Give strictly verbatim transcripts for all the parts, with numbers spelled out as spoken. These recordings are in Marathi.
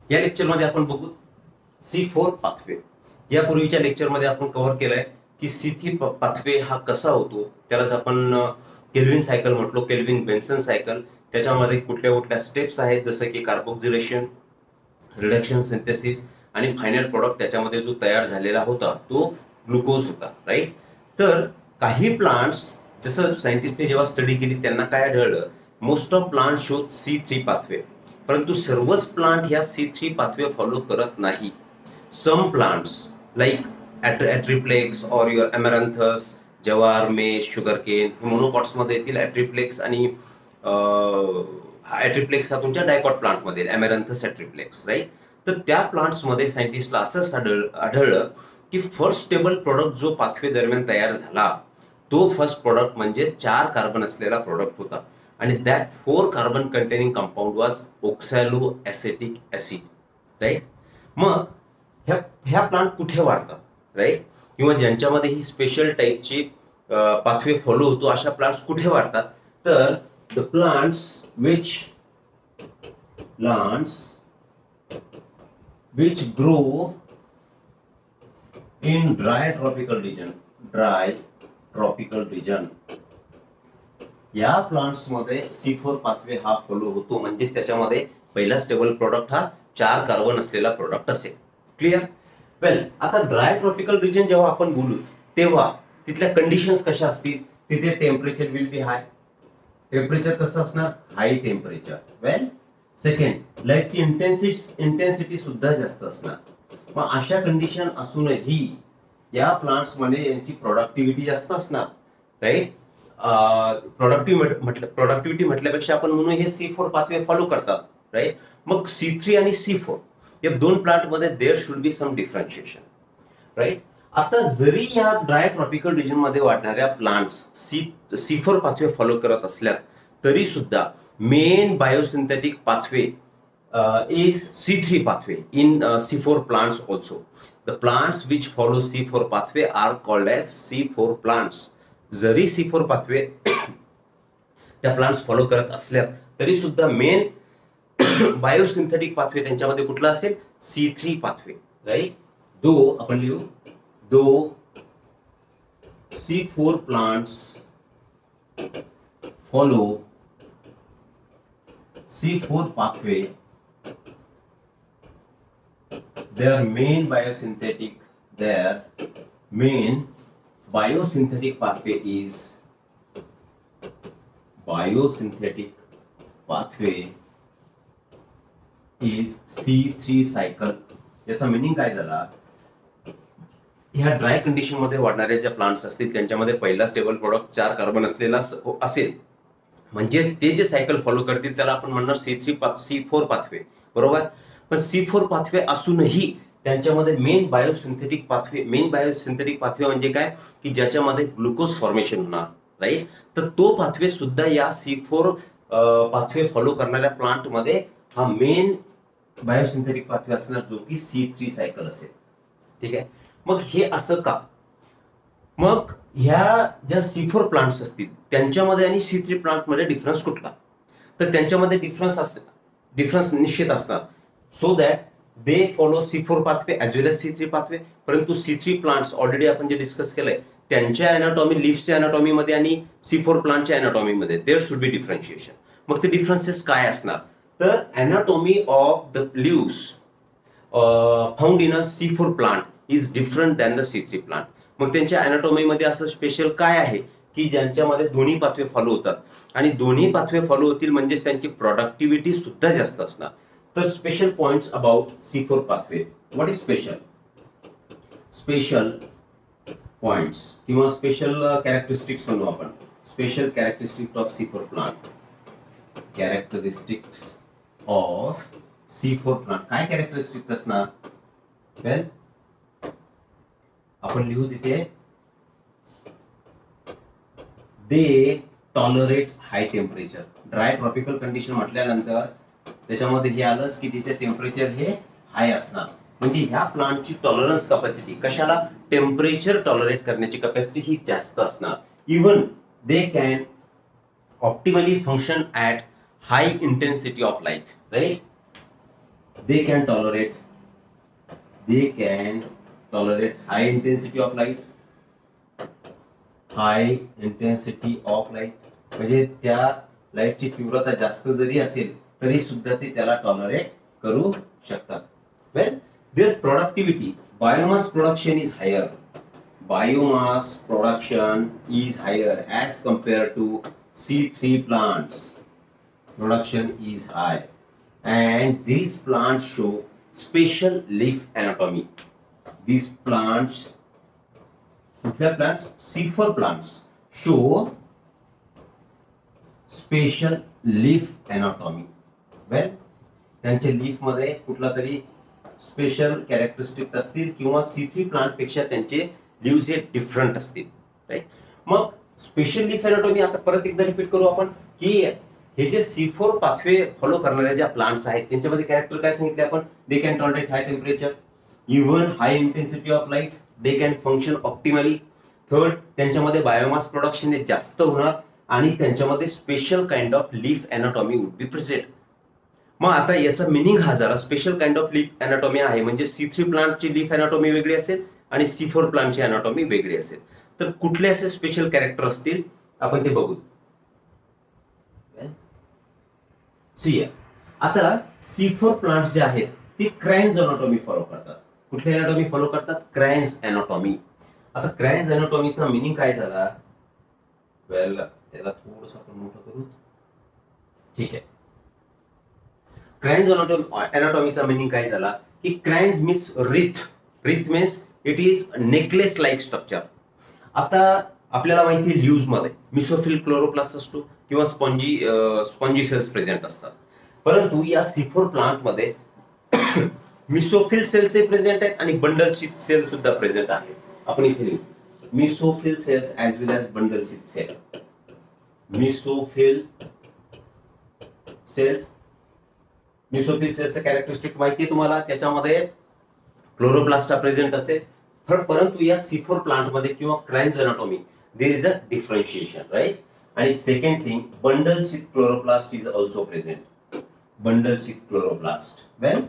या लेक्चरमध्ये आपण बघू सी फोर पाथवे. यापूर्वीच्या लेक्चरमध्ये आपण कव्हर केलाय की सी थ्री पाथवे हा कसा होतो, त्यालाच आपण केल्विन सायकल म्हटलो, केल्विन बेन्सन सायकल. त्याच्यामध्ये कुठल्या कुठल्या स्टेप्स आहेत, जसं की कार्बोक्सिलेशन, रिडक्शन, सिंथेसिस आणि फायनल प्रोडक्ट त्याच्यामध्ये जो तयार झालेला होता तो ग्लुकोज होता, राईट. तर काही प्लांट्स, जसं सायंटिस्टने जेव्हा स्टडी केली त्यांना काय आढळलं, most of plant show C three pathway, परंतु सर्वच प्लांट ह्या सी थ्री पाथवे फॉलो करत नाही. सम प्लांट्स लाईक ॲट्रिप्लेक्स और युअर अमेरॅन्थस, जवार, मेष, शुगरकेन हे मोनोकॉट्स मध्ये येतील. ॲट्रिप्लेक्स आणि ॲट्रिप्लेक्स हा तुमच्या डायकॉट प्लांट मध्ये, अमेरॅन्थस ॲट्रिप्लेक्स, राईट. तर त्या प्लांट्स मध्ये सायंटिस्टला असं आढळ आढळलं की फर्स्ट स्टेबल प्रोडक्ट जो पाथवे दरम्यान तयार झाला तो फर्स्ट प्रोडक्ट म्हणजे चार कार्बन असलेला प्रोडक्ट होता, आणि that four carbon containing compound was oxaloacetic acid, right. मग ह्या ह्या प्लांट कुठे वाढतात, राईट, किंवा ज्यांच्यामध्ये ही स्पेशल टाईपची पाथवे फॉलो होतो अशा प्लांट्स कुठे वाढतात, तर the plants which plants which grow in dry tropical region, dry tropical region या प्लांट्स मध्ये सी फोर पाथवे हा फॉलो होतो. म्हणजेच त्याच्यामध्ये पहिला स्टेबल प्रोडक्ट हा चार कार्बन असलेला प्रोडक्ट असेल. क्लिअर? वेल, आता ड्राय ट्रॉपिकल रिजन जेव्हा आपण बोलू तेव्हा तिथल्या कंडिशन्स कशा असतील, तिथे temperature will be high. Temperature कसं असणार? High temperature. वेल, सेकंड, लाईटची इंटेन्सिटी इंटेन्सिटी सुद्धा जास्त असणार. मग अशा कंडिशन असूनही या प्लांट्स मध्ये यांची प्रोडक्टिव्हिटी जास्त असणार, राईट. प्रोडक्टिव्ह म्हटलं प्रोडक्टिव्हिटी म्हटल्यापेक्षा आपण म्हणू हे सी फोर पाथवे फॉलो करतात, राईट. मग सी थ्री आणि सी फोर या दोन प्लांट मध्ये there should be some differentiation, right. आता जरी या ड्राय ट्रॉपिकल रिजन मध्ये वाढणाऱ्या plants C C four pathway follow करत असल्या तरी सुद्धा main biosynthetic pathway is C three pathway in uh, C four plants also. The plants which follow C four pathway are called as C four plants. जरी सी फोर पाथवे त्या प्लांट्स फॉलो करत असल्या तरी सुद्धा मेन बायोसिंथेटिक पाथवे त्यांच्यामध्ये कुठला असेल? C three pathway, right. Though आपण लिहू, though C four plants follow C four pathway, their main biosynthetic their main biosynthetic pathway is biosynthetic pathway is C three cycle. याचा मीनिंग काय झाला? ह्या ड्राय कंडिशन मध्ये वाढणाऱ्या ज्या प्लांट्स असतील त्यांच्यामध्ये पहिला स्टेबल प्रोडक्ट चार कार्बन असलेला असेल, म्हणजे ते जे सायकल फॉलो करतील त्याला आपण म्हणणार C three C four pathway, बरोबर. पण सी फोर पाथवे असूनही त्यांच्यामध्ये main biosynthetic pathway main biosynthetic pathway म्हणजे काय की ज्याच्यामध्ये ग्लुकोज फॉर्मेशन होणार, राईट. तर तो पाथवे सुद्धा या सी फोर पाथवे फॉलो करणाऱ्या प्लांट मध्ये हा मेन बायोसिंथेटिक पाथवे असणार, जो की सी थ्री सायकल असेल. ठीक आहे. मग हे असं का? मग ह्या ज्या सी फोर प्लांट्स असतील त्यांच्यामध्ये आणि सी थ्री प्लांट मध्ये डिफरन्स कुठला? तर त्यांच्यामध्ये डिफरन्स असणार, डिफरन्स निश्चित असणार. So that they follow C four pathway as well as C three pathway. परंतु सी थ्री प्लांट्स ऑलरेडी आपण जे डिस्कस केलंय त्यांच्या अॅनाटॉमी, लिव्हच्या अॅनाटॉमी मध्ये आणि सी फोर प्लांटच्या अॅनाटॉमी मध्ये देअर शुड बी डिफरन्शिएशन. मग ते डिफरन्सेस काय असणार? तर anatomy of the leaves found in a C four plant is different than the C three plant. मग त्यांच्या अॅनाटॉमी मध्ये असं स्पेशल काय आहे की ज्यांच्यामध्ये दोन्ही पाथवे फॉलो होतात, आणि दोन्ही पाथवे फॉलो होतील म्हणजेच त्यांची प्रोडक्टिव्हिटी सुद्धा जास्त असणार. तर special points about C four pathway. What is special? Special points किंवा स्पेशल कॅरेक्टरिस्टिक्स म्हणू आपण. Special characteristics of C four plant. Characteristics of C four plant काय कॅरेक्टरिस्टिक्स असणार? वेल, आपण लिहू तिथे, they tolerate high temperature. Dry tropical condition म्हटल्यानंतर त्याच्यामध्ये हे आलंच की तिथे टेम्परेचर हे हाय असणार. म्हणजे ह्या प्लांटची टॉलरन्स कॅपॅसिटी कशाला? टेम्परेचर टॉलरेट करण्याची कॅपॅसिटी ही जास्त असणार. Even they can optimally function at high intensity of light, right. they can tolerate they can tolerate high intensity of light, high intensity of light म्हणजे त्या लाईटची तीव्रता जास्त जरी असेल तरी सुद्धा ते त्याला टॉलरेट करू शकतात. Well their productivity, biomass production is higher, biomass production is higher as compared to C three plants. Production is high and these plants show special leaf anatomy. These plants, कुठल्या plants? C four plants show special leaf anatomy. Well, त्यांच्या लीफ मध्ये कुठला तरी स्पेशल कॅरेक्टरिस्टिक असतील किंवा सी थ्री प्लांट पेक्षा त्यांचे लीव्स हे डिफरंट असतील. राईट. मग स्पेशल लीफ एनाटॉमी आता परत एकदा रिपीट करू आपण की हे जे सी फोर पाथवे फॉलो करणारे ज्या प्लांट्स आहेत त्यांच्यामध्ये कॅरेक्टर काय सांगितले आपण? They can tolerate high temperature, even high intensity of light, they can function optimally. Third, त्यांच्यामध्ये बायोमास प्रोडक्शन हे जास्त होणार आणि त्यांच्यामध्ये special kind of leaf anatomy would be present. मग आता याचा मिनिंग हा जरा special kind of leaf anatomy आहे म्हणजे सी थ्री प्लांटची लीफ एनाटॉमी वेगळी असेल आणि सी फोर प्लांटची एनाटॉमी वेगळी असेल. तर कुठले असे स्पेशल कॅरेक्टर असतील आपण ते बघू. आता सी फोर प्लांट्स जे आहेत ते क्रायन्स एनाटॉमी फॉलो करतात. कुठली एनाटॉमी फॉलो करतात? Kranz anatomy. आता क्रायन्स एनाटॉमीचा मिनिंग काय झाला? वेल याला थोडस आपण मोठं करू. ठीक आहे. क्रायन्स एनाटॉमीचा मिनिंग काय झाला की Kranz means wreath. Wreath means it is necklace like structure. आता आपल्याला माहिती आहे ल्यूज मध्ये मिसोफिल क्लोरोप्लास्ट असतो किंवा स्पॉन्जी स्पॉन्जी सेल्स प्रेझेंट असतात. परंतु या सी फोर प्लांट मध्ये मिसोफिल सेल्स प्रेझेंट आहेत आणि बंडल शीथ सेल सुद्धा प्रेझेंट आहे. आपण इथे लिहू mesophyll cells as well as bundle sheath cell. Mesophyll cells, mesophyll सेल्सचं कॅरेक्टरिस्टिक माहिती आहे तुम्हाला. त्याच्यामध्ये क्लोरोप्लास्ट प्रेझेंट असेल. परंतु या सी फोर प्लांट मध्ये किंवा Kranz anatomy there is a differentiation. Right. आणि second thing, bundle sheath chloroplast is also present. Bundle sheath chloroplast. Well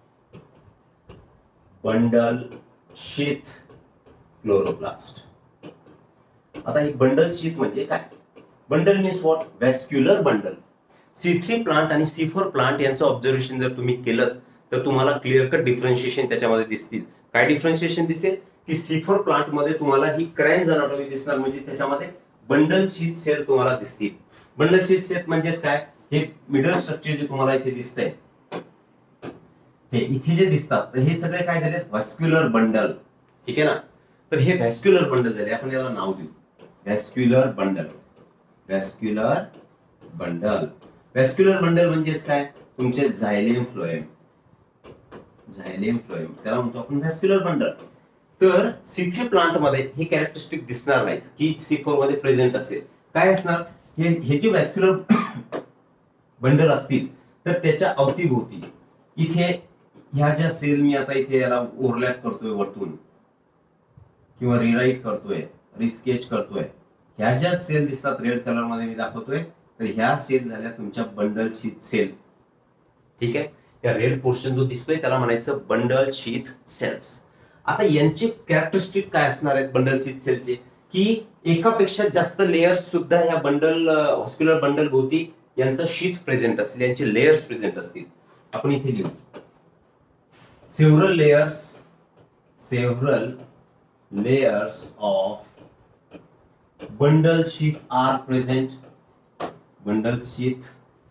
bundle sheath chloroplast. आता ही बंडल शीथ म्हणजे काय? Bundle means what? Vascular bundle. C three plant आणि सी फोर प्लांट यांचं ऑब्झर्वेशन जर तुम्ही केलं तर तुम्हाला क्लिअर कट डिफरन्शिएशन त्याच्यामध्ये दिसतील. काय डिफरन्शिएशन दिसेल की सी फोर प्लांट मध्ये तुम्हाला ही क्रायन्स एनाटॉमी दिसणार म्हणजे त्याच्यामध्ये बंडल शीथ सेल तुम्हाला दिसतील. बंडल शीथ सेल म्हणजेच काय? हे मिडल स्ट्रक्चर जे तुम्हाला इथे दिसतंय, हे इथे जे दिसतात तर हे सगळे काय झाले? Vascular bundle. ठीक आहे ना. तर हे व्हॅस्क्युलर बंडल झाले. आपण याला नाव देऊ vascular bundle. Vascular bundle. Vascular bundle म्हणजेच काय? तुमचे झायलेम फ्लोएम. झायलेम फ्लोएम त्याला म्हणतो आपण व्हॅस्क्युलर बंडल. तर सी थ्री प्लांट मध्ये हे कॅरेक्टरिस्टिक दिसणार नाही की सी फोर मध्ये प्रेझेंट असेल. काय असणार? हे हे जे व्हॅस्क्युलर बंडल असतील तर त्याच्या अवतीभोवती इथे ह्या ज्या सेल मी आता इथे याला ओव्हरलॅप करतोय वरतून किंवा रिराईट करतोय, रिस्केच करतोय, ह्या ज्या सेल दिसतात रेड कलर मध्ये मी दाखवतोय तर ह्या सेल झाल्या तुमच्या बंडल शीथ सेल. ठीक आहे. या रेड पोर्शन जो दिसतोय त्याला म्हणायचं बंडल शीथ सेल्स. आता यांचे कॅरेक्टरिस्टिक काय असणार आहेत बंडल शीथ सेलचे? की एकापेक्षा जास्त लेयर्स सुद्धा ह्या बंडल व्हॅस्क्युलर बंडल भोवती यांचं शीथ प्रेझेंट असेल, यांचे लेयर्स प्रेझेंट असतील. आपण इथे लिहू several layers. Several layers of bundle sheath are present. Bundle sheath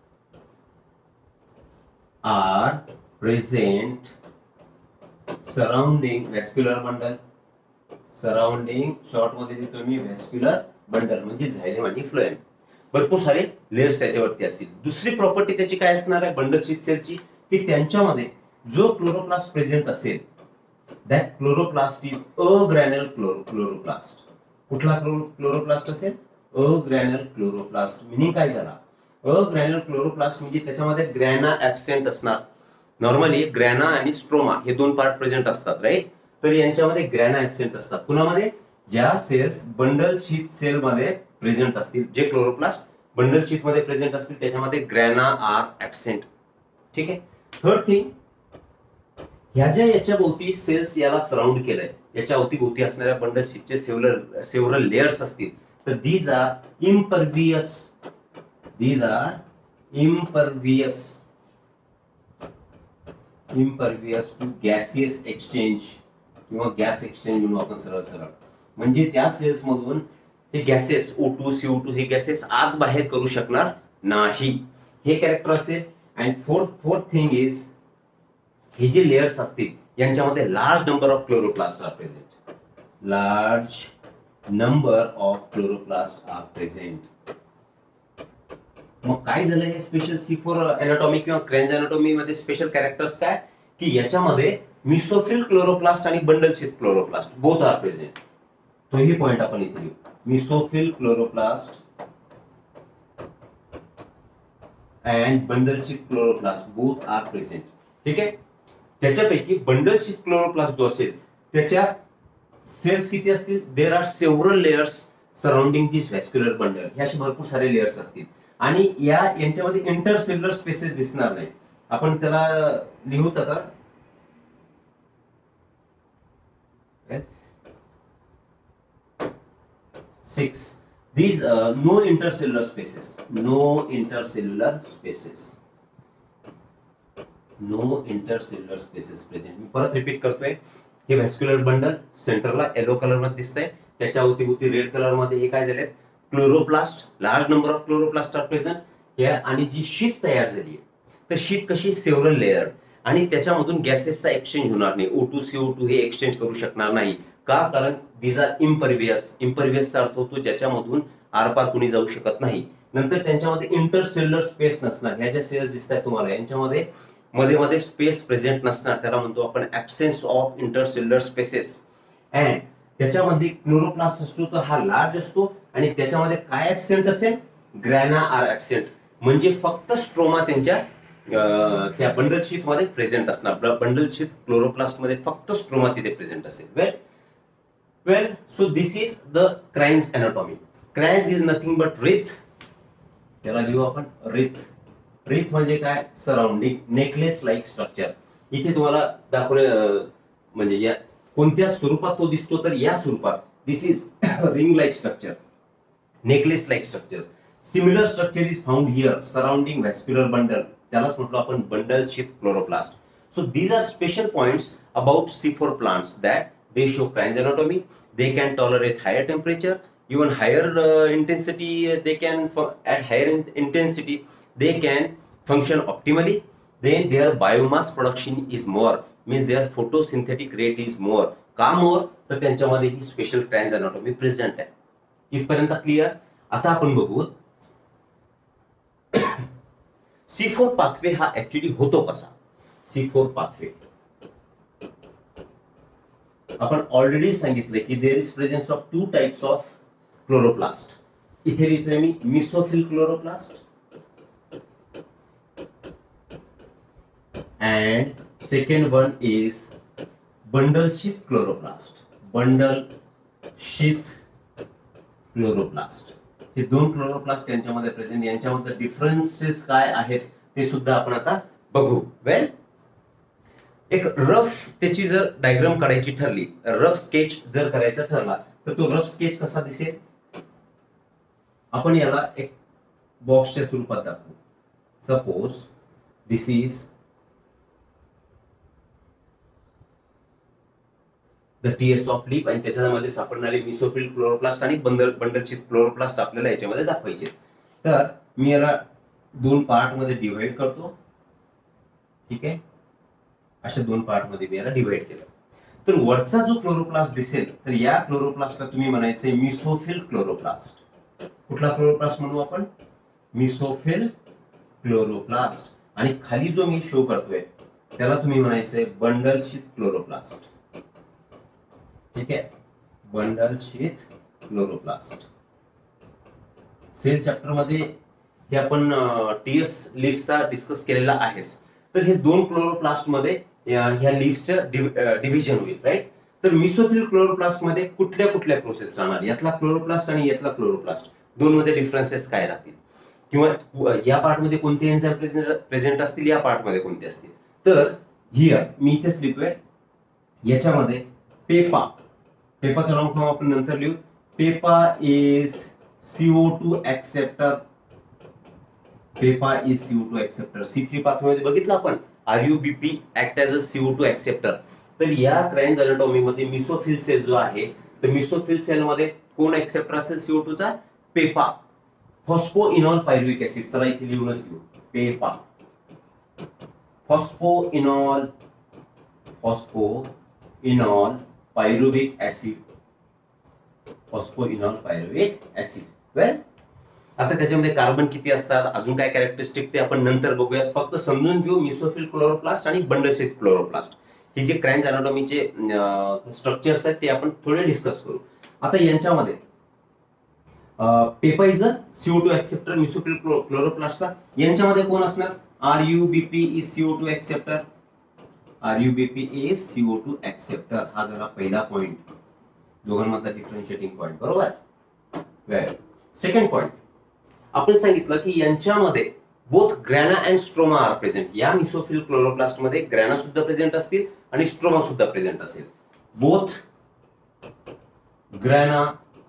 are present surrounding vascular bundle. Surrounding short मध्ये देतो मी व्हॅस्क्युलर बंडल म्हणजे झायलेम आणि फ्लोएम. भरपूर सारे लेयर्स त्याच्यावरती असतील. दुसरी प्रॉपर्टी त्याची काय असणार आहे बंडल शीथ सेलची? की त्यांच्यामध्ये जो क्लोरोप्लास्ट प्रेझेंट असेल that chloroplast is agranular chloroplast. कुठला क्लोरोप्लास्ट असेल? Agranular chloroplast. मिनिंग काय झाला? अग्रॅन्युलर क्लोरोप्लास्ट म्हणजे त्याच्यामध्ये ग्रॅना ऍब्सेंट असणार. नॉर्मली ग्रॅना आणि स्ट्रोमा हे दोन पार्ट प्रेझेंट असतात. राईट. तर यांच्यामध्ये ग्रॅना ऍब्सेंट असतात. कुणामध्ये? ज्या सेल्स बंडल शीथ सेल मध्ये प्रेझेंट असतील, जे क्लोरोप्लास्ट बंडल शीथ मध्ये प्रेझेंट असतील त्याच्यामध्ये ग्रॅना आर ऍब्सेंट. ठीक आहे. थर्ड थिंग, ह्या ज्या याच्या भोवती सेल्स याला सराउंड केलंय, याच्या अवतीभोवती असणाऱ्या बंडल शीटचे सेव्हरल सेव्हरल लेयर्स असतील, तर these are impervious these are impervious impervious to gaseous exchange किंवा गॅस एक्सचेंज म्हणून आपण सरळ सरळ, म्हणजे त्या सेल्स मधून हे gases O two C O two हे गॅसेस आत बाहेर करू शकणार नाही, हे कॅरेक्टर असेल. And fourth fourth thing is, हे जे लेयर्स असतील यांच्यामध्ये large number of chloroplast are present large number of chloroplast are present. मग काय झालं हे स्पेशल सी फोर एनाटॉमी किंवा क्रेंज एनाटॉमी मध्ये स्पेशल कॅरेक्टर्स काय, की याच्यामध्ये मिसोफिल क्लोरोप्लास्ट आणि bundle sheath chloroplast both are present. तोही पॉइंट आपण इथे लिहू, mesophyll chloroplast and bundle sheath chloroplast both are present. ठीक आहे. त्याच्यापैकी बंडल शीथ क्लोरोप्लास्ट जो असेल त्याच्या सेल्स किती असतील, there are several layers surrounding this vascular bundle. हे असे भरपूर सारे लेयर्स असतील आणि या यांच्यामध्ये इंटरसेल्युलर स्पेसेस दिसणार नाही. आपण त्याला लिहूत आता six. These uh, no intercellular spaces, no intercellular spaces, no intercellular spaces present. मी परत रिपीट करतोय, हे व्हॅस्क्युलर बंडल सेंटरला येलो कलर मध्ये दिसतंय, त्याच्या अवतीभोवती रेड कलर मध्ये हे काय झाले, chloroplast, large number of chloroplast are present. आणि जी शीट तयार झाली आहे, तर शीट कशी सेव्हरल लेयर आणि त्याच्यामधून गॅसेसचा एक्सचेंज होणार नाही, O two C O two हे एक्सचेंज करू शकणार नाही. का, कारण दीज आर इम्परवियस. इम्परवियसचा अर्थ होतो ज्याच्यामधून आरपार कुणी जाऊ शकत नाही. नंतर त्यांच्यामध्ये इंटरसेल्युलर स्पेस नसणार. ह्या ज्या सेल्स दिसत आहेत तुम्हाला यांच्यामध्ये मध्ये मध्ये स्पेस प्रेझेंट नसणार, त्याला म्हणतो आपण absence of intercellular spaces. And त्याच्यामध्ये क्लोरोप्लास्ट असतो तर हा लार्ज असतो आणि त्याच्यामध्ये काय ऍब्सेंट असेल, ग्रॅना आर ऍब्सेंट, म्हणजे फक्त स्ट्रोमा त्यांच्या त्या बंडल शीथ मध्ये प्रेझेंट असणार. बंडल शीथ क्लोरोप्लास्ट मध्ये फक्त स्ट्रोमा तिथे प्रेझेंट असेल. Well well so this is the Kranz anatomy. Kranz is nothing but wreath, त्याला लिहू आपण रिथ. रिथ म्हणजे काय, सराउंडिंग नेकलेस लाईक स्ट्रक्चर. इथे तुम्हाला दाखवले म्हणजे या कोणत्या स्वरूपात तो दिसतो, तर या स्वरूपात this is ring like structure, necklace like structure. Similar structure is found here surrounding vascular bundle, त्यालाच म्हटलो आपण bundle sheath chloroplast. So these are special points about C four plants that they show Crane's anatomy. They can tolerate higher temperature, even higher uh, intensity. Uh, they can at higher in intensity they can function optimally. Then their biomass production is more, means their photosynthetic rate is more. का more, तर त्यांच्यामध्ये ही स्पेशल Crane's anatomy प्रेझेंट आहे. इथपर्यंत क्लिअर. आता आपण बघू सी फोर पाथवे हा ऍक्च्युली होतो कसा. सी फोर पाथवे आपण ऑलरेडी सांगितले की there is presence of two types of chloroplast. इथे लिहितोय मी mesophyll chloroplast and second one is bundle sheath chloroplast. Bundle sheath chloroplast, हे दोन क्लोरोप्लास्ट यांच्यामध्ये प्रेझेंट. यांच्यामध्ये डिफरन्सेस काय आहेत ते सुद्धा आपण आता बघू. वेल, एक रफ त्याची जर डायग्राम काढायची ठरली, रफ स्केच जर करायचा ठरला, तर तो रफ स्केच कसा दिसेल, आपण याला एक बॉक्सच्या स्वरूपात दाखवू. Suppose this is the TS of leaf आणि त्याच्यामध्ये सापडणारे मिसोफिल क्लोरोप्लास्ट आणि बंडल बंडल शीथ क्लोरोप्लास्ट आपल्याला याच्यामध्ये दाखवायचे. तर मी याला दोन पार्ट मध्ये डिवाइड करतो. ठीक आहे, अशा दोन पार्ट मध्ये मी याला डिवाइड केलं. तर वरचा जो क्लोरोप्लास्ट दिसेल, तर या क्लोरोप्लास्टला तुम्ही म्हणायचे मिसोफिल क्लोरोप्लास्ट. कुठला क्लोरोप्लास्ट म्हणू आपण, मिसोफिल क्लोरोप्लास्ट. आणि खाली जो मी शो करतोय त्याला तुम्ही म्हणायचे बंडल शीथ क्लोरोप्लास्ट. ठीक आहे, bundle sheath chloroplast. Cell chapter मध्ये हे आपण टीएस लीफचा डिस्कस केलेला आहेच. तर हे दोन क्लोरोप्लास्ट मध्ये ह्या लीफचं डिव्हिजन होईल, राईट. तर मिसोफिल क्लोरोप्लास्ट मध्ये कुठल्या कुठल्या प्रोसेस राहणार, यातला क्लोरोप्लास्ट आणि यातला क्लोरोप्लास्ट दोन मध्ये डिफरन्सेस काय राहतील, किंवा या पार्ट मध्ये कोणते एन्झाइम प्रेझेंट असतील, या पार्ट मध्ये कोणते असतील. तर हिअर मी इथेच लिहितोय, याच्यामध्ये पेपा, पेपाचा लॉंग फॉर्म आपण नंतर लिहू. PEPA is CO two acceptor, PEPA is CO two acceptor. C three पाथवेमध्ये बघितलं आपण RuBP act as a CO two acceptor. तर या क्रायन्स अनाटॉमी मध्ये मिसोफिल सेल जो आहे, तर मिसोफिल सेल मध्ये कोण एक्सेप्टर असेल सीओ टू चा? पेपा. फॉस्फोइनॉल पायरुविक ऍसिड, चला इथे लिहूनच घेऊ. PEPA, phosphoenol, phosphoenol pyruvic acid, phosphoenol pyruvic acid. Well, आता त्याच्यामध्ये कार्बन किती असतात, अजून काय कॅरेक्टरिस्टिक ते आपण नंतर बघूयात. फक्त समजून घेऊ मिसोफिल क्लोरोप्लास्ट आणि बंडल शीथ क्लोरोप्लास्ट, हे जे क्रायन्स अनाटॉमीचे स्ट्रक्चर्स आहेत ते आपण थोडे डिस्कस करू. आता यांच्यामध्ये PEPA is a CO two acceptor, mesophyll क्लोरोप्लास्टचा यांच्यामध्ये कोण असणार? RuBP is CO two acceptor, RuBP is CO two acceptor. हा झाला पहिला पॉइंट, दोघांमधला डिफरन्शिएटिंग पॉइंट, बरोबर. वेल, सेकंड पॉइंट आपण सांगितलं की यांच्यामध्ये both grana and stroma are present. या मिसोफिल क्लोरोप्लास्ट मध्ये ग्रॅना सुद्धा प्रेझेंट असतील आणि स्ट्रोमा सुद्धा प्रेझेंट असेल. Both grana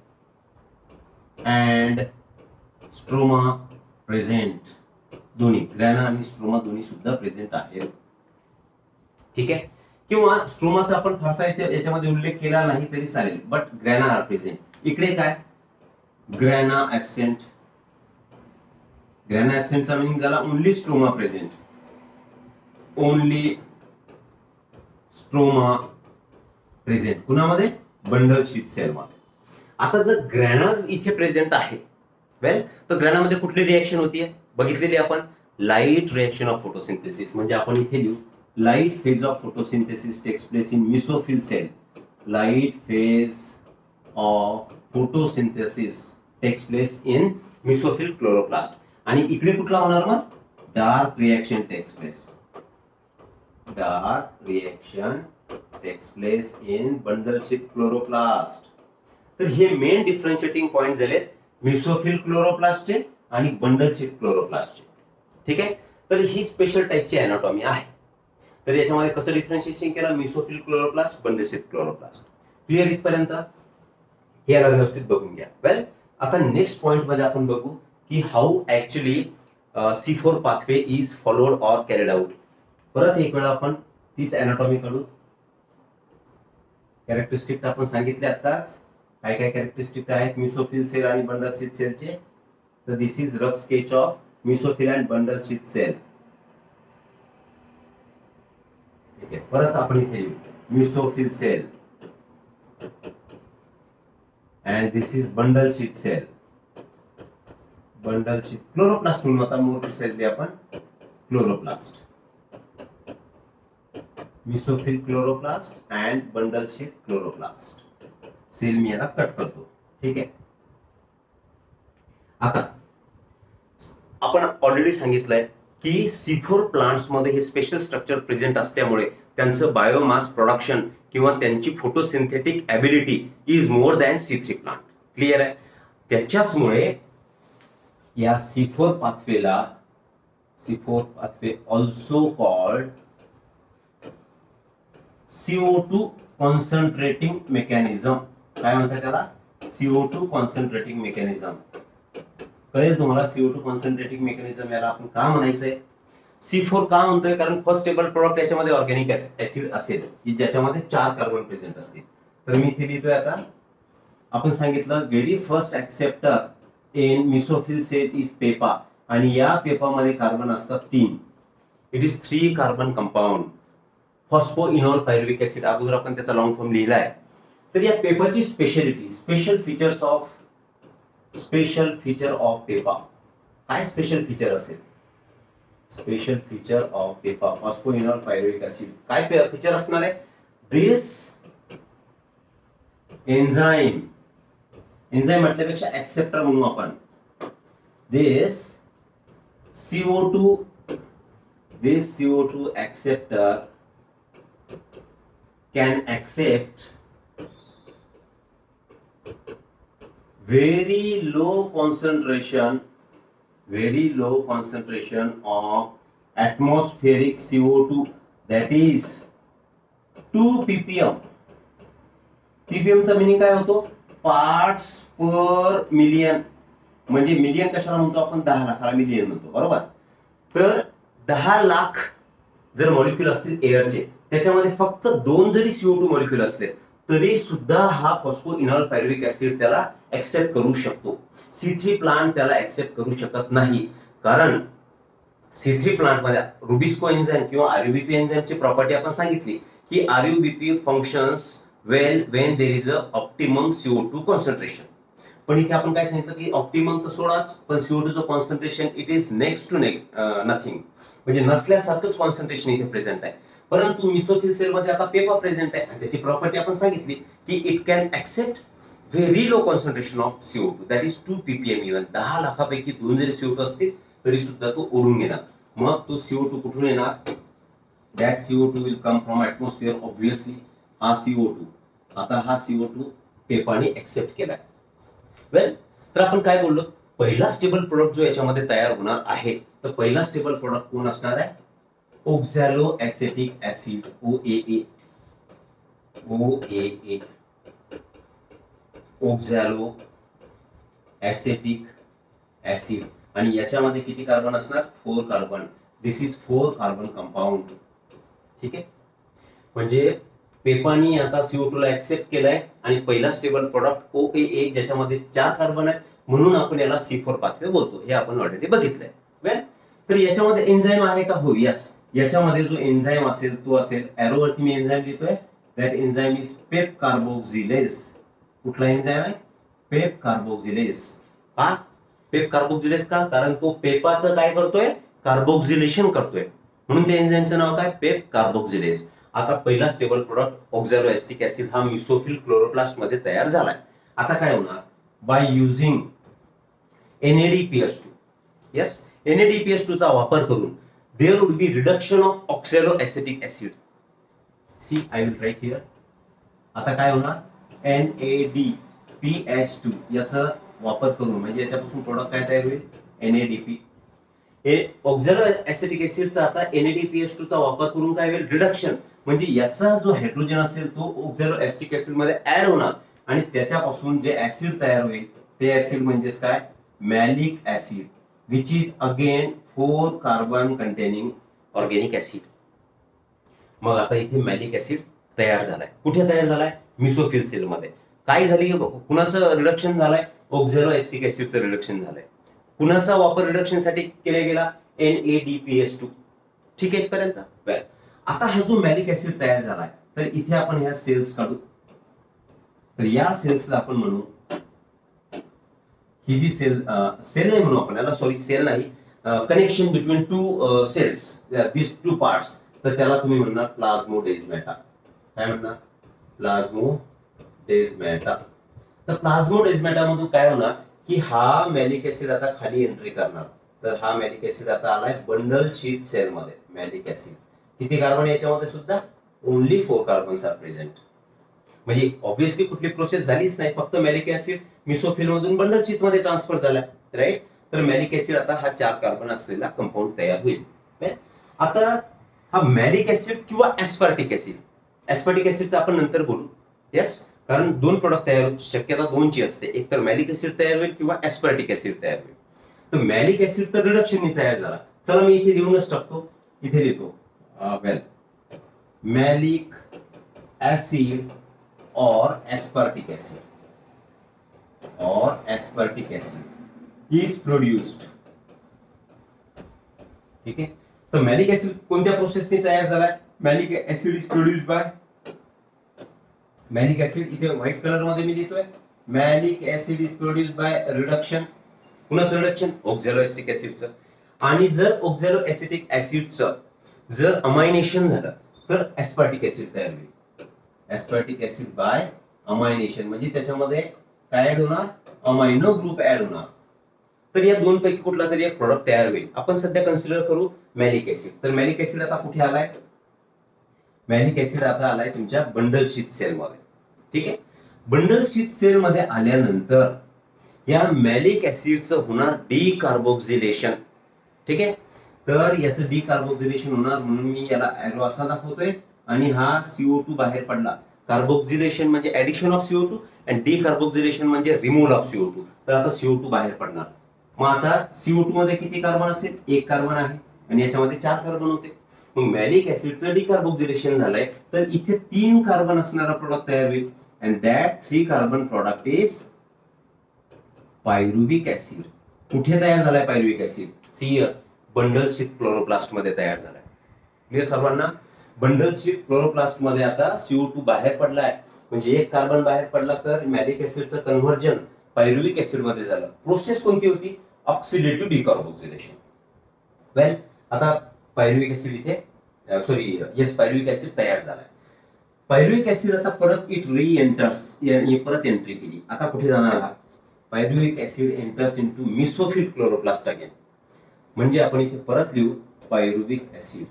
and stroma present, दोन्ही ग्रॅना आणि स्ट्रोमा दोन्ही सुद्धा प्रेझेंट आहेत. ठीक आहे. किंवा स्ट्रोमाचा आपण फारसा याच्यामध्ये उल्लेख केला नाही तरी चालेल, बट ग्रॅना आर प्रेझेंट. इकडे काय? Grana absent. ग्रॅना ऍब्सेंटचा मीनिंग झाला only stroma present, only stroma present. कुणामध्ये? बंडल शीथ सेल मध्ये. आता जर ग्रॅना इथे प्रेझेंट आहे, वेल, तर ग्रॅनामध्ये कुठली रिएक्शन होतीये बघितलेली आपण? Light reaction of photosynthesis. म्हणजे आपण इथे लिहू light phase of photosynthesis takes place in mesophyll cell. Light phase of photosynthesis takes place in mesophyll chloroplast. आणि इकडे कुठला होणार मग? Dark reaction takes place, dark reaction takes place in bundle sheath chloroplast. तर हे मेन डिफरन्शिएटिंग पॉइंट झाले मिसोफिल क्लोरोप्लास्टचे आणि बंडल शीथ क्लोरोप्लास्टचे. ठीक आहे. तर ही स्पेशल टाइपची अनाटॉमी आहे. तर याच्यामध्ये कसं डिफरन्शिएशन केलं? Mesophyll chloroplast, bundle sheath chloroplast. Clear इथपर्यंत? याला व्यवस्थित बघून घ्या. वेल, आता नेक्स्ट पॉइंट मध्ये आपण बघू की how actually C four pathway is followed or carried out. परत एक वेळा आपण तीच अनाटॉमी काढू. कॅरेक्टरिस्टिक आपण सांगितले आताच, काय काय कॅरेक्टरिस्टिक आहेत मिसोफिल सेल आणि बंडल शीथ सेलचे. तर this is rough sketch of mesophyll and bundle sheath cell. ठीक आहे. परत आपण इथे येऊ. Mesophyll cell and this is bundle sheath cell, bundle sheath chloroplast म्हणून आता मोर प्रिसाइजली आपण chloroplast, mesophyll chloroplast and bundle sheath chloroplast cell मी याला कट करतो. ठीक आहे. आता आपण ऑलरेडी सांगितलंय की सी फोर प्लांट्स मध्ये हे स्पेशल स्ट्रक्चर प्रेझेंट असल्यामुळे त्यांचं बायोमास प्रोडक्शन किंवा त्यांची photosynthetic ability is more than C three plant. Clear आहे. त्याच्याचमुळे या सी फोर पाथवेला, C four pathway also called CO two concentrating mechanism. काय म्हणतात त्याला? CO two concentrating mechanism. कळेल तुम्हाला सीओ टू कॉन्सन्ट्रेटिंग मेकॅनिझम याला आपण का म्हणायचंय? सी फोर का म्हणतोय? कारण फर्स्ट स्टेबल प्रोडक्ट याच्यामध्ये ऑर्गॅनिक ऍसिड असेल की ज्याच्यामध्ये चार कार्बन प्रेझेंट असतील. तर मी इथे लिहितोय आता, आपण सांगितलं very first acceptor in mesophyll cell is PEPA, आणि या पेपामध्ये कार्बन असतात तीन. It is three carbon compound. Phosphoenol pyruvic acid, अगोदर आपण त्याचा लॉंग फॉर्म लिहिलाय. तर या पेपाची speciality, special features of, special feature of PEPA. काय स्पेशल फीचर असेल? Special feature of PEPA, phosphoenol pyruvic acid. काय फीचर असणार आहे? दिस एन्झाइम, एन्झाइम म्हटल्यापेक्षा ऍक्सेप्टर म्हणू आपण. This CO two, this CO to acceptor can accept very low concentration, very low concentration of atmospheric C O two, that is two ppm. Ppm चा मिनिंग काय होतो? Parts per million. म्हणजे मिलियन कशाला म्हणतो आपण? दहा लाखाला मिलियन म्हणतो, बरोबर. तर दहा लाख जर मॉलिक्युल असतील एअरचे, त्याच्यामध्ये फक्त दोन जरी सीओ टू मॉलिक्युल असले तरी सुद्धा हा फॉस्फोइनॉल पायरुव्हिक ऍसिड त्याला ऍक्सेप्ट करू शकतो. सी थ्री प्लांट त्याला ऍक्सेप्ट करू शकत नाही, कारण सी थ्री प्लांट मध्ये रुबिस्को एन्झाइम किंवा आरयूबीपी एन्झाइमची प्रॉपर्टी आपण सांगितली की RUBP functions well when there is a optimum CO two concentration. पण इथे आपण काय सांगितलं की ऑप्टिमम तर सोडाच, पण सीओ टू चं concentration it is next to nothing, म्हणजे नसल्यासारखंच कॉन्सन्ट्रेशन इथे प्रेझेंट आहे. परंतु मिसोफिल सेल मध्ये आता पेपा प्रेझेंट आहे आणि त्याची प्रॉपर्टी आपण सांगितली की it can accept very low concentration of CO two, that is two ppm. Even दहा लाखापैकी दोन जरी सीओ टू असतील तरी सुद्धा तो ओढून घेणार. मग तो सीओ टू कुठून येणार? That CO two will come from atmosphere. Obviously हा सीओ टू, आता हा सीओ टू पेपाने ऍक्सेप्ट केलाय. वेल, तर आपण काय बोललो? पहिला स्टेबल प्रोडक्ट जो याच्यामध्ये तयार होणार आहे, तर पहिला स्टेबल प्रोडक्ट कोण असणार आहे? Oxaloacetic acid, O A A. O A A, oxaloacetic acid. आणि याच्यामध्ये किती कार्बन असणार? Four carbon. This is four carbon compound. ठीक आहे, म्हणजे पेपानी आता सीओ टू ला ऍक्सेप्ट केलाय आणि पहिला स्टेबल प्रोडक्ट ओ ए ए ज्याच्यामध्ये चार कार्बन आहेत, म्हणून आपण याला सी फोर पाथवे बोलतो. हे आपण ऑलरेडी बघितलंय. वेल, तर याच्यामध्ये एन्झाईम आहे का? हो, यस. याच्यामध्ये जो एन्झाईम असेल तो असेल, एरोवरती मी एन्झाईम लिहितोय, that enzyme is PEP carboxylase. कुठला एन्झाईम आहे? PEP carboxylase. का पेप कार्बोक्सिलेज? का? कारण तो पेपाचं काय करतोय? कार्बोक्सिलेशन करतोय, म्हणून त्या एन्झाईमचं नाव काय? PEP carboxylase. आता पहिला stable product oxaloacetic acid हा मिसोफिल क्लोरोप्लास्ट मध्ये तयार झालाय. आता काय होणार? By using N A D P H two. Yes, N A D P H two चा वापर करून there would be reduction of oxaloacetic acid. See, I will write here. आता काय होणार? N A D P H two याचा वापर करून, म्हणजे याच्यापासून प्रोडक्ट काय तयार होईल? N A D P. हे ऑक्झॅलो ऍसिटिक ऍसिडचा आता N A D P H two चा वापर करून काय होईल? रिडक्शन, म्हणजे याचा जो हायड्रोजन असेल तो ऑक्झॅलो ऍसिटिक ऍसिड मध्ये ऍड होणार आणि त्याच्यापासून जे ऍसिड तयार होईल ते ऍसिड म्हणजेच काय? Malic acid, which is again four carbon containing organic acid. मग आता इथे मॅलिक ऍसिड तयार झालाय. कुठे तयार झालाय? मिसोफिल सेल मध्ये. काय झाली? कुणाचं रिडक्शन झालंय? ऑक्झॅलो ऍसिटिक ऍसिडचं रिडक्शन झालंय. कुणाचा वापर रिडक्शन साठी केला गेला? N A D P H two. ठीक आहे इथपर्यंत? आता हा जो मॅलिक ऍसिड तयार झालाय, तर इथे आपण ह्या सेल्स काढू. तर या सेल्सला आपण म्हणू, ही जी सेल सेल नाही म्हणू आपण याला, सॉरी सेल नाही, connection between two cells, this two parts, तर त्याला तुम्ही म्हणणार प्लाझ्मोडेस्माटा. काय म्हणणार? प्लाझ्मोडेस्माटा. तर प्लाझ्मोडेस्माटा मधून काय होणार की हा मॅलिक ऍसिड आता खाली एंट्री करणार. तर हा मॅलिक ऍसिड आता आलाय बंडल शीथ सेल मध्ये. मॅलिक ऍसिड किती कार्बन याच्यामध्ये? सुद्धा only four carbons are present. म्हणजे ऑब्व्हियसली कुठली प्रोसेस झालीच नाही, फक्त मॅलिक ऍसिड मिसोफिल मधून बंडल शीथ मध्ये ट्रान्सफर झाला, राईट. तर मॅलिक ऍसिड आता हा चार कार्बन असलेला कंपाऊंड तयार होईल. आता हा मॅलिक ऍसिड किंवा ऍस्पार्टिक ऍसिड, ऍस्पार्टिक ऍसिडचं आपण नंतर बोलू. यस, कारण दोन प्रोडक्ट तयार होण्याची शक्यता दोनची असते, एक तर मॅलिक ऍसिड तयार होईल किंवा ऍस्पार्टिक ऍसिड तयार होईल. तर मॅलिक ऍसिड तर रिडक्शनने तयार झाला. चला मी इथे लिहूनच टाकतो. इथे लिहितो, वेल, मॅलिक ऍसिड और aspartic acid or aspartic acid is produced. ठीक आहे. तर मॅलिक ऍसिड कोणत्या प्रोसेसने तयार झालाय? Malic acid is produced by, malic acid इथे व्हाईट कलर मध्ये मी लिहितोय, malic acid is produced by reduction. कुणाचं रिडक्शन? ऑक्झॅलो ऍसिटिक ऍसिडचं. आणि जर ऑक्झॅलो ऍसिटिक ऍसिडचं जर अमायनेशन झालं तर ऍस्पार्टिक ऍसिड तयार होईल. ऍस्पार्टिक ऍसिड बाय अमायनेशन, म्हणजे त्याच्यामध्ये काय ऍड होणार? अमायनो ग्रुप ऍड होणार. तर या दोन पैकी कुठला तरी एक प्रोडक्ट तयार होईल. आपण सध्या कन्सिडर करू मॅलिक ऍसिड. तर मॅलिक ऍसिड आता कुठे आलाय? मॅलिक ऍसिड आता आलाय तुमच्या बंडल शीथ सेल मध्ये. ठीक आहे. बंडल शीथ सेल मध्ये आल्यानंतर या मॅलिक ऍसिडचं होणार डिकार्बोक्सिलेशन. ठीक आहे. तर याचं डिकार्बोक्सिलेशन होणार, म्हणून मी याला ऍरो असा दाखवतोय आणि हा सीओ टू बाहेर पडला. कार्बोक्सिलेशन म्हणजे ऍडिशन ऑफ सीओ टू आणि डिकार्बोक्सिलेशन म्हणजे रिमूव्हल ऑफ सीओ टू. तर आता सीओ टू बाहेर पडणार. मग आता सीओ टू मध्ये किती कार्बन असेल? एक कार्बन आहे आणि याच्यामध्ये चार कार्बन होते. मग मॅलिक ऍसिडचं डिकार्बोक्सिलेशन झालंय तर इथे तीन कार्बन असणारा प्रोडक्ट तयार होईल and that three carbon product is pyruvic acid. कुठे तयार झालाय pyruvic acid? See bundle sheath chloroplast मध्ये तयार झालाय. क्लिअर सर्वांना? बंडल शीथ क्लोरोप्लास्ट मध्ये आता सीओ टू बाहेर पडलाय म्हणजे एक कार्बन बाहेर पडला तर मॅलिक ऍसिडचं कन्व्हर्जन पायरुविक ऍसिड मध्ये झालं. प्रोसेस कोणती होती? Oxidative decarboxylation. वेल आता पायरुविक ऍसिड इथे सॉरी येस पायरुविक ऍसिड तयार झालाय. पायरुविक ऍसिड आता परत इट री एंटर्स, परत एंट्री केली. आता कुठे जाणार हा? Pyruvic acid enters into mesophyll chloroplast again. म्हणजे आपण इथे परत लिहू पायरुविक ऍसिड.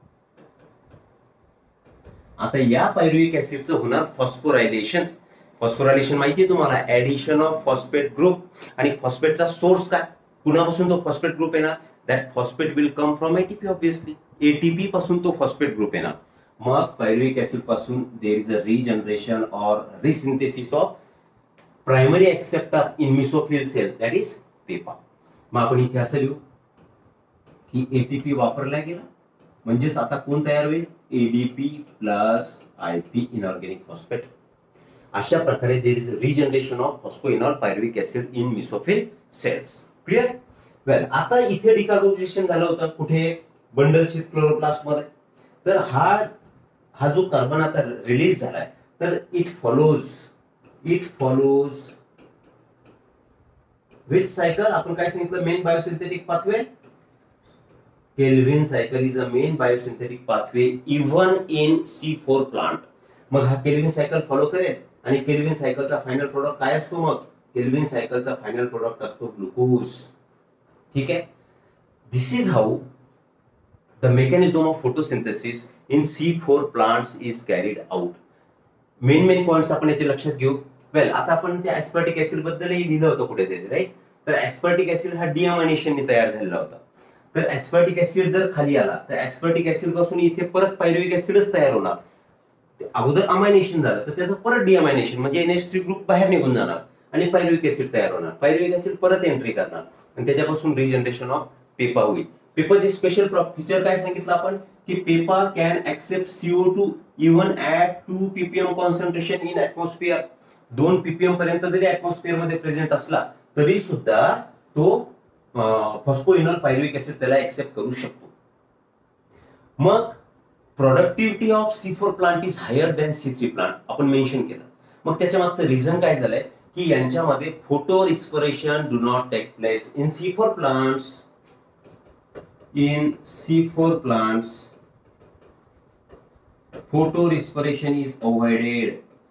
आता या पायरुविक ऍसिडचं होणार फॉस्फोरायलेशन. फॉस्फोरायलेशन माहिती आहे तुम्हाला? Addition of phosphate group. आणि फॉस्फेटचा सोर्स काय? कुणापासून तो फॉस्फेट ग्रुप येणार? That phosphate will come from ATP obviously. ATP पासून तो फॉस्फेट ग्रुप येणार. मग पायरुविक ऍसिड पासून there is a regeneration or resynthesis of primary acceptor in mesophyll cell that is PEPA. मग आपण इथे असं लिहू की एटीपी वापरला गेला म्हणजेच आता कोण तयार होईल? ADP plus IP inorganic phosphate. अशा प्रकारे there is regeneration of phosphoenol pyruvic acid in mesophyll cells. Clear? Well आता इथे डिकार्बोक्सिलेशन झालं होतं कुठे? बंडल शीथ क्लोरोप्लास्ट मध्ये. तर हा हा जो कार्बन आता रिलीज झालाय तर it follows it follows which cycle? आपण काय सांगितलं? Main biosynthetic pathway. Calvin cycle is a main biosynthetic pathway even in C four plant. मग हा केल्विन सायकल फॉलो करेल आणि केल्विन सायकलचा फायनल प्रोडक्ट काय असतो? मग केल्विन सायकलचा फायनल प्रोडक्ट असतो ग्लुकोज. ठीक आहे? This is how the mechanism of photosynthesis in C four plants is carried out. Main main points आपण याचे लक्षात घेऊ. वेल आता आपण त्या ऍस्पर्टिक ऍसिड बद्दलही लिहिलं होतं कुठेतरी, राईट? तर ऍस्पर्टिक ऍसिड हा डिअमायनेशनने तयार झालेला होता. तर ऍस्पर्टिक ऍसिड जर खाली आला तर ऍस्पर्टिक ऍसिड पासून इथे परत पायरुविक ऍसिडच तयार होणार. अगोदर अमायनेशन झालं तर त्याचं परत डिअमायनेशन म्हणजे एन एच थ्री ग्रुप बाहेर निघून जाणार आणि पायरुविक ऍसिड तयार होणार. पायरुविक ऍसिड परत एंट्री करणार आणि त्याच्यापासून रिजनरेशन ऑफ पेपा होईल. पेपाचे स्पेशल फीचर काय सांगितलं आपण? की PEPA can accept CO two even at two ppm concentration in atmosphere. दोन पीपीएम पर्यंत जरी ऍटमॉस्फिअर मध्ये प्रेझेंट असला तरी सुद्धा तो फॉस्फोइनॉल पायरुविक ऍसिड त्याला ऍक्सेप्ट करू शकतो. मग productivity of C four plant is higher than C three plant आपण मेन्शन केलं. मग त्याच्या मागचं रिझन काय झालंय? की यांच्यामध्ये photorespiration do not take place in C four plants. In C four plants, photorespiration is avoided.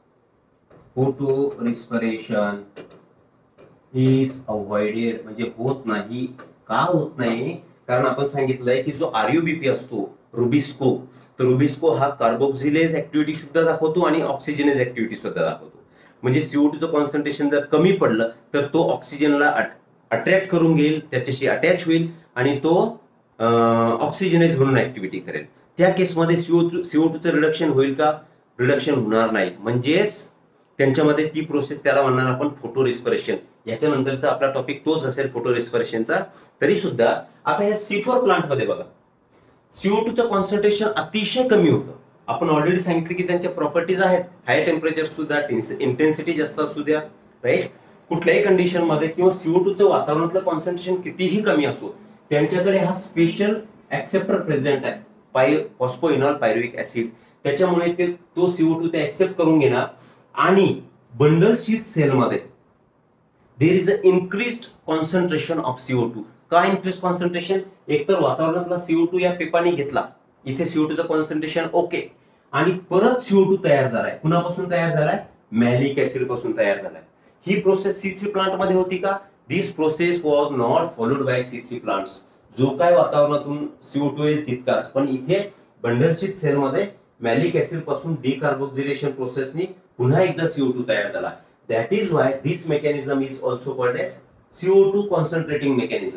Photorespiration is avoided म्हणजे होत नाही. का होत नाही? कारण आपण सांगितलंय की जो आरयूबीपी असतो रुबिस्को, तर रुबिस्को हा कार्बोक्सिलेज ऍक्टिव्हिटी सुद्धा दाखवतो आणि ऑक्सिजनेज ऍक्टिव्हिटी सुद्धा दाखवतो. म्हणजे सीओ टू चं कॉन्सन्ट्रेशन जर कमी पडलं तर तो ऑक्सिजनला अट्रॅक्ट करून घेईल, त्याच्याशी अटॅच होईल आणि तो ऑक्सिजनेज म्हणून ऍक्टिव्हिटी करेल. त्या केसमध्ये सीओ सीओ टू चं रिडक्शन होईल का? रिडक्शन होणार नाही. म्हणजेच त्यांच्यामध्ये ती प्रोसेस त्याला म्हणणार आपण फोटो रिस्पिरेशन. याच्यानंतरचा आपला टॉपिक तोच असेल फोटो रिस्पिरेशनचा. तरी सुद्धा आता या सी फोर प्लांट मध्ये बघा सीओ टू चं कॉन्सन्ट्रेशन अतिशय कमी होतं. आपण ऑलरेडी सांगितलं की त्यांच्या प्रॉपर्टीज आहेत. हाय टेम्परेचर सुद्धा, इंटेन्सिटी जास्त असू द्या, राईट? कुठल्याही कंडिशन मध्ये किंवा सीओ टू चं वातावरणातलं कॉन्सन्ट्रेशन कितीही कमी असो त्यांच्याकडे हा स्पेशल ऍक्सेप्टर प्रेझेंट आहे पाय फॉस्फोइनॉल पायरुविक ऍसिड. त्याच्यामुळे ते तो सीओ टू ते ऍक्सेप्ट करून घेणार आणि बंडल शीथ सेल मध्ये there is a increased concentration of CO two. का इन्क्रीज कॉन्सन्ट्रेशन? एकतर वातावरणातला सीओ टू या पेपाने घेतला, इथे सीओ टू चं कॉन्सन्ट्रेशन ओके, आणि परत सीओ टू तयार झालाय. कुणापासून तयार झालाय? मॅलिक ऍसिड पासून तयार झालाय. ही प्रोसेस सी थ्री प्लांट मध्ये होती का? This process was not followed by C three plants. जो काय वातावरणातून सीओ टू येईल तितकाच, पण इथे बंडल शीथ सेल मध्ये मॅलिक ऍसिड पासून डिकार्बोक्सिलेशन प्रोसेसनी पुन्हा एकदा सीओ टू तयार झाला. That is why this mechanism is also called as CO two concentrating mechanism.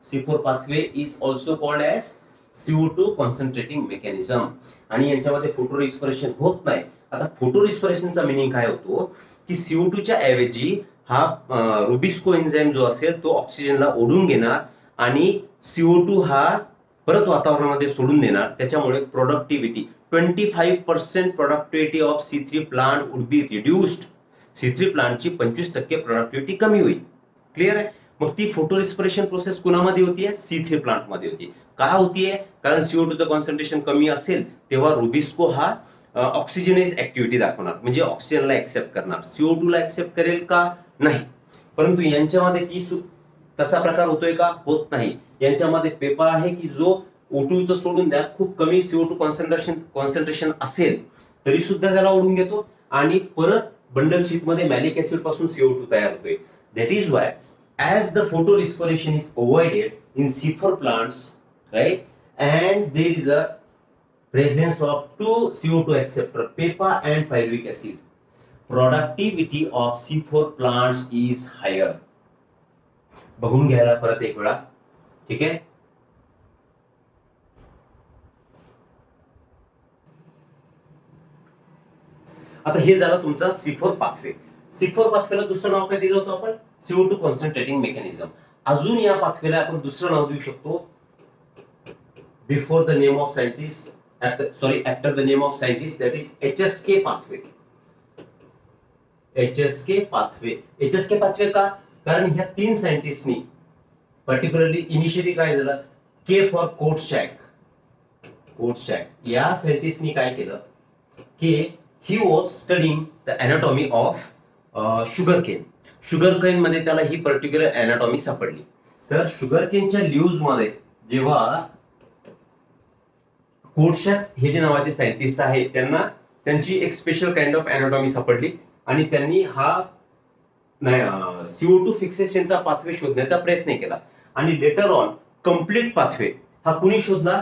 C four pathway is also called as C O two concentrating mechanism. आणि यांच्यामध्ये फोटो रिस्पिरेशन होत नाही. आता फोटो रिस्पिरेशनचा मिनिंग काय होतो की सी ओ टू च्या ऐवजी हा रुबिस्को एन्झाईम जो असेल तो ऑक्सिजनला ओढून घेणार आणि सी ओ टू हा परत वातावरणामध्ये सोडून देणार. त्याच्यामुळे productivity twenty five percent productivity of C three plant would be reduced. C three प्लांटची पंचवीस टक्के प्रोडक्टिव्हिटी कमी होईल. क्लिअर आहे. मग ती फोटो रिस्पिरेशन प्रोसेस कुणामध्ये होतीये? सी थ्री प्लांट मध्ये होती. का होतीये? कारण सी ओ टू चं कॉन्सन्ट्रेशन कमी असेल तेव्हा रुबिस्को हा ऑक्सिजनाइज ऍक्टिव्हिटी दाखवणार, म्हणजे ऑक्सिजनला ऍक्सेप्ट करणार. सी ओ टू ला ऍक्सेप्ट करेल का? नाही. परंतु यांच्यामध्ये ती तसा प्रकार होतोय का? होत नाही. यांच्यामध्ये पेपर आहे की जो ओ टू चं सोडून द्या खूप कमी C O two concentration concentration असेल तरी सुद्धा त्याला ओढून घेतो आणि परत बंडल शीट मध्ये मॅलिक ऍसिड पासून सी ओ टू तयार होतोय. That is why as the photorespiration is avoided in C four plants, right, and there is a presence of two C O two acceptor, PEPA and pyruvic acid, productivity of C four plants is higher. बघून घ्यायला परत एक वेळा. ठीक आहे. आता हे झालं तुमचा C four pathway. C four पाथवेला दुसरं नाव काय दिलं होतं आपण? C O two concentrating mechanism. अजून या पाथवेला आपण दुसरं नाव देऊ शकतो before the name of scientist sorry after the name of scientist, that is H S K pathway. H S K pathway. H S K pathway का? कारण ह्या तीन सायंटिस्टनी पर्टिक्युलरली इनिशियली काय झालं? के फॉर कोटशॅक. कोटशॅक या सायंटिस्टनी काय केलं की he was studying the anatomy of sugarcane. Sugarcane मध्ये त्याला ही पर्टिक्युलर एनाटॉमी सापडली. तर शुगर केनच्या लीव्स मध्ये जेव्हा कोटशॅक हे जे नावाचे सायंटिस्ट आहे त्यांना त्यांची एक स्पेशल काइंड ऑफ एनाटॉमी सापडली आणि त्यांनी हा सी ओ टू फिक्सेशनचा पाथवे शोधण्याचा प्रयत्न केला. आणि लेटर ऑन कम्प्लीट पाथवे हा कुणी शोधला?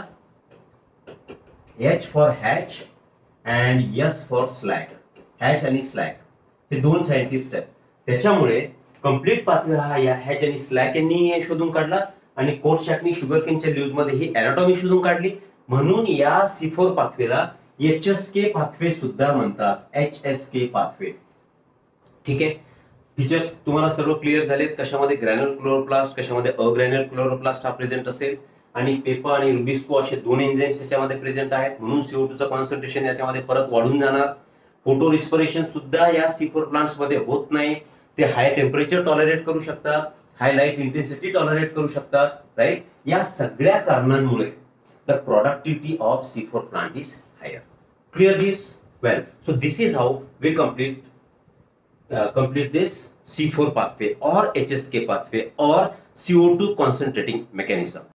H for Hatch and S for Slack. Hatch आणि स्लॅक हे दोन सायंटिस्ट आहेत. त्याच्यामुळे कम्प्लीट पाथवे हा या हॅच आणि स्लॅक यांनी शोधून काढला आणि कोटशॅकनी शुगर केनच्या लीव्स मध्ये ही एनाटॉमी शोधून काढली. म्हणून या सी फोर पाथवेला एच एस के पाथवे सुद्धा म्हणतात. H S K pathway. ठीक आहे. फीचर्स तुम्हाला सर्व क्लिअर झालेत. कशामध्ये ग्रॅन्युलर क्लोरोप्लास्ट, कशामध्ये अग्रॅन्युलर क्लोरोप्लास्ट हा प्रेझेंट असेल आणि पेपा आणि रुबिस्को असे दोन एन्झाइम्स याच्यामध्ये प्रेझेंट आहेत. म्हणून सी ओ टू चं कॉन्सन्ट्रेशन याच्यामध्ये परत वाढून जाणार. फोटो रिस्पिरेशन सुद्धा या सी फोर प्लांट्स मध्ये होत नाही. ते हाय टेम्परेचर टॉलरेट करू शकतात, हाय लाईट इंटेन्सिटी टॉलरेट करू शकतात. राईट. या सगळ्या कारणांमुळे the productivity of C four plant is higher. Clear this? Well, so this is how we complete complete this C four pathway or H S K pathway or C O two concentrating mechanism.